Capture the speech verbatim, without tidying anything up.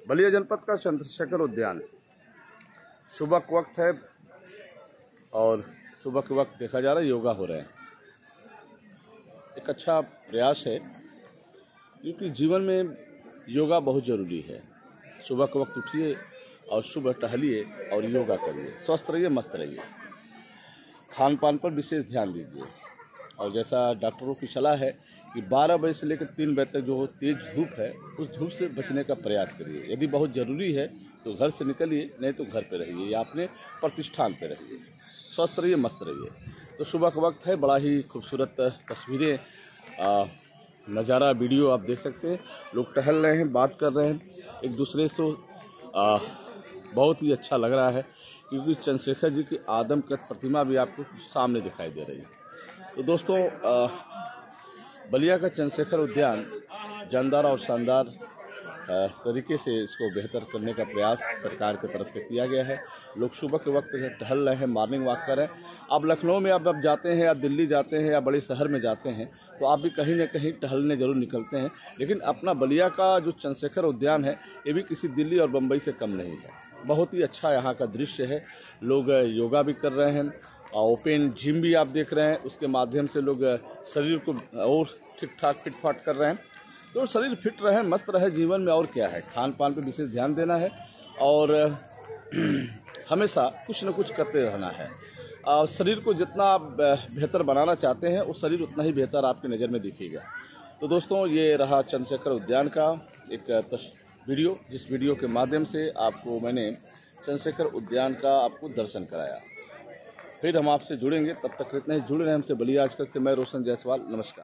बलिया जनपद का चंद्रशेखर उद्यान सुबह का वक्त है और सुबह के वक्त देखा जा रहा है योगा हो रहे हैं। एक अच्छा प्रयास है क्योंकि जीवन में योगा बहुत ज़रूरी है। सुबह के वक्त उठिए और सुबह टहलिए और योगा करिए, स्वस्थ रहिए, मस्त रहिए। खान पान पर विशेष ध्यान दीजिए और जैसा डॉक्टरों की सलाह है कि बारह बजे से लेकर तीन बजे तक जो तेज धूप है उस धूप से बचने का प्रयास करिए। यदि बहुत ज़रूरी है तो घर से निकलिए, नहीं तो घर पे रहिए या अपने प्रतिष्ठान पे रहिए। स्वस्थ रहिए, मस्त रहिए। तो सुबह का वक्त है, बड़ा ही खूबसूरत तस्वीरें, नज़ारा, वीडियो आप देख सकते हैं। लोग टहल रहे हैं, बात कर रहे हैं एक दूसरे से। आ, बहुत ही अच्छा लग रहा है क्योंकि चंद्रशेखर जी की आदमकद प्रतिमा भी आपको सामने दिखाई दे रही है। तो दोस्तों, आ, बलिया का चंद्रशेखर उद्यान जानदार और शानदार तरीके से इसको बेहतर करने का प्रयास सरकार की तरफ से किया गया है। लोग सुबह के वक्त टहल रहे हैं, मॉर्निंग वॉक कर रहे हैं। आप लखनऊ में अब अब जाते हैं या दिल्ली जाते हैं या बड़े शहर में जाते हैं तो आप भी कहीं ना कहीं टहलने जरूर निकलते हैं, लेकिन अपना बलिया का जो चंद्रशेखर उद्यान है ये भी किसी दिल्ली और बम्बई से कम नहीं है। बहुत ही अच्छा यहाँ का दृश्य है। लोग योगा भी कर रहे हैं, ओपन जिम भी आप देख रहे हैं, उसके माध्यम से लोग शरीर को और ठीक ठाक फिट फाट कर रहे हैं। तो शरीर फिट रहे, मस्त रहे, जीवन में और क्या है। खान पान पर विशेष ध्यान देना है और हमेशा कुछ न कुछ करते रहना है। और शरीर को जितना आप बेहतर बनाना चाहते हैं वो शरीर उतना ही बेहतर आपकी नज़र में दिखेगा। तो दोस्तों, ये रहा चंद्रशेखर उद्यान का एक वीडियो, जिस वीडियो के माध्यम से आपको मैंने चंद्रशेखर उद्यान का आपको दर्शन कराया। फिर हम आपसे जुड़ेंगे, तब तक इतना ही जुड़े रहें हमसे बलिया आजकल से। मैं रोशन जायसवाल, नमस्कार।